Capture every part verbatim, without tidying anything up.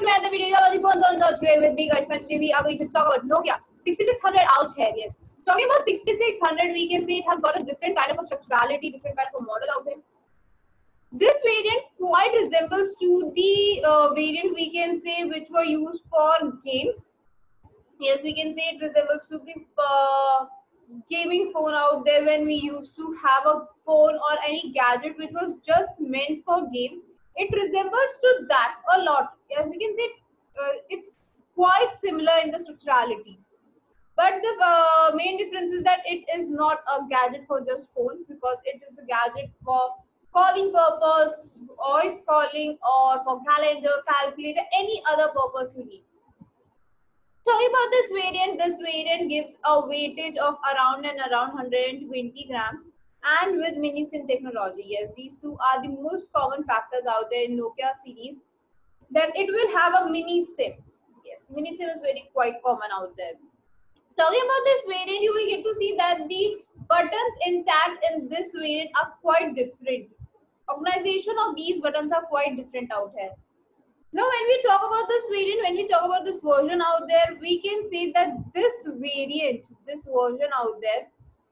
man, the video was the phones on the today with me guys. Today we are going to talk about Nokia sixty-six hundred out here. Yes, talking about sixty-six hundred, we can say it has got a different kind of a structurality, different kind of a model out there. This variant quite resembles to the uh, variant we can say which were used for games. Yes, we can say it resembles to the uh, gaming phone out there when we used to have a phone or any gadget which was just meant for games. It resembles to that a lot. Yes, we can say uh, it's quite similar in the structurality. But the uh, main difference is that it is not a gadget for just phones, because it is a gadget for calling purpose, voice calling, or for calendar, calculator, any other purpose you need. Talking about this variant, this variant gives a weightage of around and around one hundred twenty grams, and with mini SIM technology. Yes, these two are the most common factors out there in Nokia series. That it will have a mini SIM. Yes, mini SIM is very quite common out there. Talking about this variant, you will get to see that the buttons intact in this variant are quite different. Organization of these buttons are quite different out here. Now, when we talk about this variant, when we talk about this version out there, we can say that this variant, this version out there,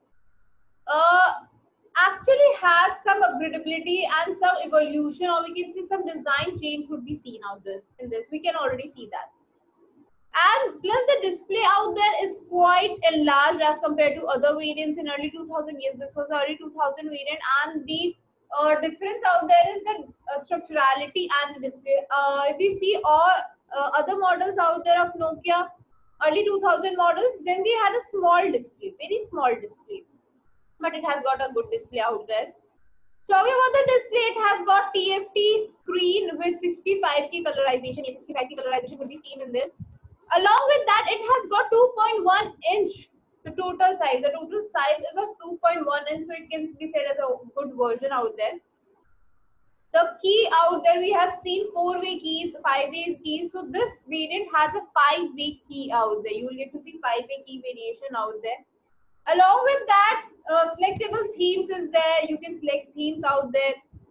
uh, actually has some upgradability and some evolution, or we can see some design change would be seen out there in this. We can already see that. And plus the display out there is quite enlarged as compared to other variants in early two thousand. Yes, this was early two thousand variant, and the uh, difference out there is the uh, structurality and the display. Uh, if we see all uh, other models out there of Nokia early two thousand models, then they had a small display, very small display, but it has got a good display out there. Talking about the display, it has got T F T screen with sixty-five K colorization. Yes, sixty-five K colorization could be seen in this. Along with that, it has got two point one inch, the total size. The total size is of two point one inch, so it can be said as a good version out there. The key out there, we have seen four-way keys, five-way keys. So this variant has a five-way key out there. You will get to see five-way key variation out there. Along with that, uh, selectable themes is there. You can select themes out there.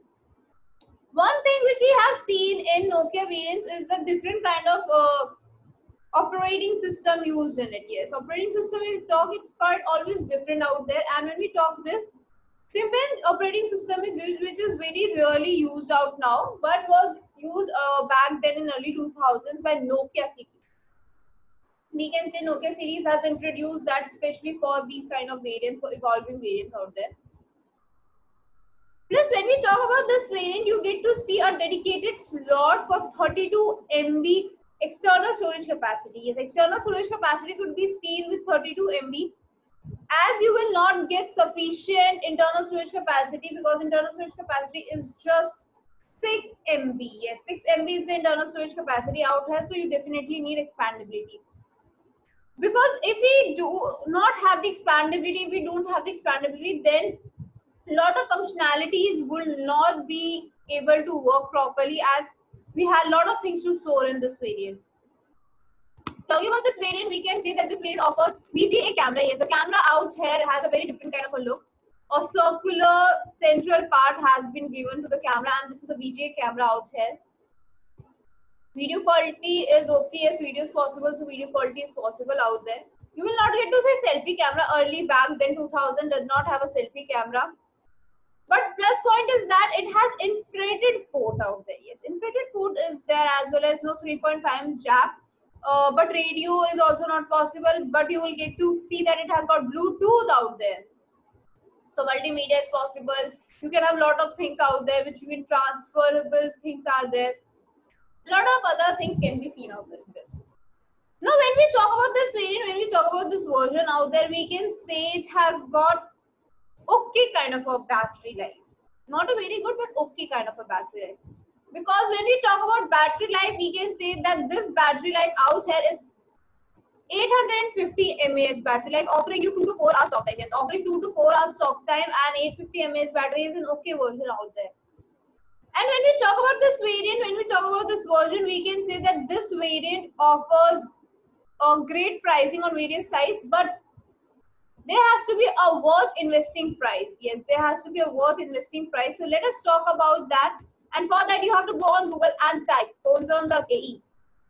One thing which we have seen in Nokia variants is the different kind of uh, operating system used in it. Yes, operating system, when we talk, it's quite always different out there. And when we talk this, Symbian operating system is used, which is very rarely used out now, but was used uh, back then in early two thousands by Nokia series. We can say Nokia series has introduced that, especially for these kind of variants, for evolving variants out there. Plus, when we talk about this variant, you get to see a dedicated slot for thirty-two M B external storage capacity. Yes, external storage capacity could be seen with thirty-two M B, as you will not get sufficient internal storage capacity, because internal storage capacity is just six M B. Yes, six M B is the internal storage capacity out here, so you definitely need expandability. Because if we do not have the expandability, if we don't have the expandability, then a lot of functionalities will not be able to work properly, as we had a lot of things to store in this variant. Talking about this variant, we can say that this variant offers V G A camera. Yes, the camera out here has a very different kind of a look. A circular central part has been given to the camera, and this is a V G A camera out here. Video quality is okay. Yes, video is possible, so video quality is possible out there. You will not get to say selfie camera. Early back then, two thousand does not have a selfie camera. But plus point is that it has infrared port out there. Yes, infrared port is there, as well as no three point five jack. Uh, but radio is also not possible. But you will get to see that it has got Bluetooth out there. So multimedia is possible. You can have a lot of things out there, which you can transferable things are there. A lot of other things can be seen out there. Now, when we talk about this variant, when we talk about this version out there, we can say it has got okay kind of a battery life. Not a very good, but okay kind of a battery life. Because when we talk about battery life, we can say that this battery life out here is eight hundred fifty milliamp hour battery life, offering you two to four hours talk time. Yes, offering two to four hours talk time, and eight hundred fifty milliamp hour battery is an okay version out there. And when we talk about this variant, when we talk about this version, we can say that this variant offers a great pricing on various sites, but there has to be a worth investing price. Yes, there has to be a worth investing price. So let us talk about that. And for that, you have to go on Google and type phones on dot A E.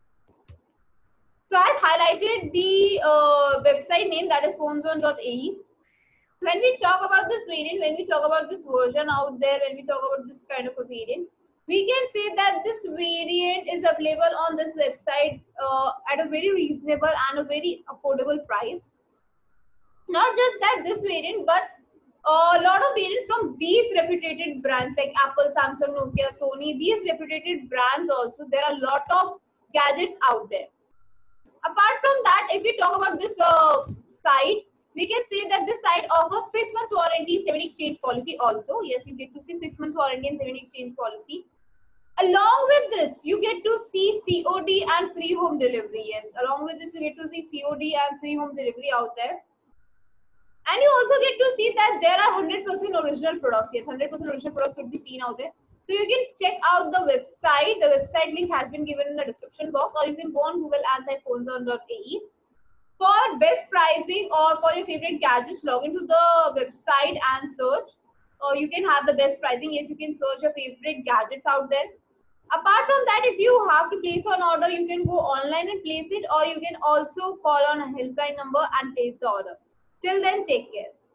So I've highlighted the uh, website name, that is phoneZone dot A E. When we talk about this variant, when we talk about this version out there, when we talk about this kind of a variant, we can say that this variant is available on this website uh, at a very reasonable and a very affordable price. Not just that this variant, but a lot of variants from these reputed brands like Apple, Samsung, Nokia, Sony, these reputed brands also, there are a lot of gadgets out there. Apart from that, if we talk about this uh, site, we can say that this site offers six months warranty, seven exchange policy also. Yes, you get to see six months warranty and seven exchange policy. Along with this, you get to see C O D and free home delivery. Yes, along with this, you get to see C O D and free home delivery out there. And you also get to see that there are one hundred percent original products. Yes, one hundred percent original products could be seen out there. So you can check out the website. The website link has been given in the description box, or you can go on Google and type phoneZone dot A E. For best pricing or for your favorite gadgets, log into the website and search. Or you can have the best pricing. Yes, you can search your favorite gadgets out there. Apart from that, if you have to place an order, you can go online and place it, or you can also call on a helpline number and place the order. Till then, take care.